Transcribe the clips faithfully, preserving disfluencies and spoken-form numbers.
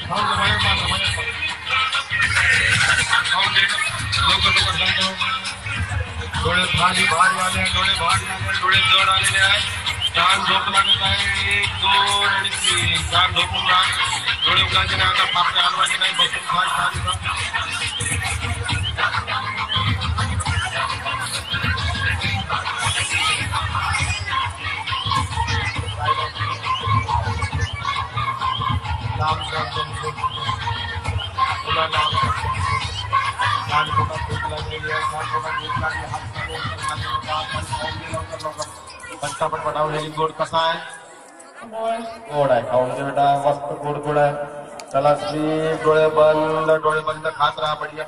खाऊन घे बाहेर मार बाहेर खाऊन घे लवकर लवकर जातो डोळे भारी भारी आले डोळे भारी आले डोळे जड आलेले आहेत छान झोप लागत आहे एक दोन आणि तीन छान झोपून राहा डोळे उघडायचे नाही आता पापड्या हलवायचे नाही बसून खाय छान नाम तुला नाम छान कोणा भूक लागलेली आहे छान कोणा भूक लागली हात पट्टापट पटावलेली गोड कसा आहे गोड आहे खाऊन घे बेटा मस्त गोड गोड आहे चला श्री डोळे बंद डोळे बंद खात राहा बढिया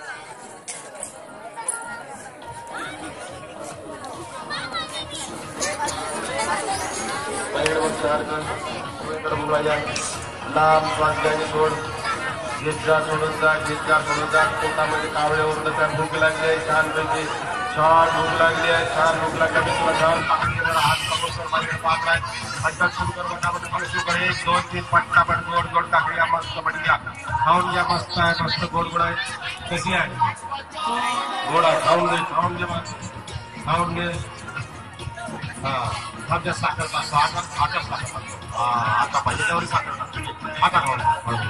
लांब श्वास घ्यायचे गोड घेत जा सोडून जा घेत जा सोडून जा पोटामध्ये कावळे उरलं त्या भूक लागली आहे छान पैकी छान भूक लागली आहे छान भूक लागली मी तुला छान हात पकडून माझ्याकडे पाहत आहे पटकन सुरू कर पटापट सुरू कर एक दोन तीन पट्टापट गोड गोड काकड्या मस्त बढिया खाऊन घ्या मस्त आहे मस्त गोड गोड आहे कशी आहे गोड आहे खाऊन घे खाऊन घे मग खाऊन घे हा थांब साखर साखर साखर हा आता पाहिजे त्यावर साखर आता खाऊन